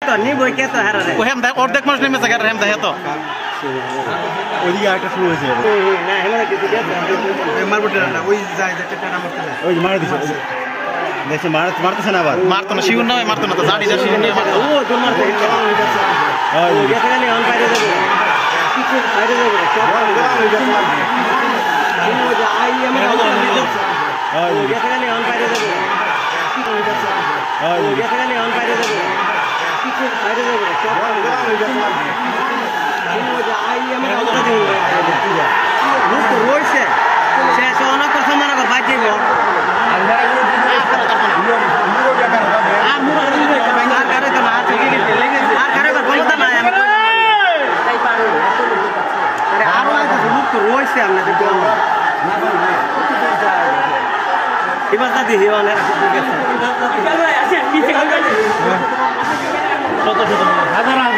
তো নি বই কে তো হারা রে ও হেম অর্ধেক মানুষ নেমেছে গাড়ি হেম দেখে তো ওইদিকে একটা শুরু হয়েছে না হেমারে কিছু কে মারবটে না ওই যায় যে টাটা মারতে যায় ওই মারা দিছে দেখছে মারতেছে না আবার মারতো না শিউর নামে মারতো না তো জানি যা শিউর নিয়ে মারতো ও তোর মারতে ও গেছে গেলে অন পাইরে দেব কিছু পাইরে দেব সব ও যা আই আমি ও গেছে গেলে অন পাইরে দেব ও গেছে গেলে অন পাইরে দেব কিছু পাইরে দেব সব ও যা আই আমি কথা দেব রুক রইছে শেষ অনেক কথা মনে কর বাজে বল আর মুখ আর কারে তো না থেকে গেছে আর কারে তো বলতা না আমি তাই পারো আরে আরো আছে মুখ তো রইছে আমরা দেখো এবার দাদি হেওয়া না রাখতে গেছে আছে নিচে কত হাজার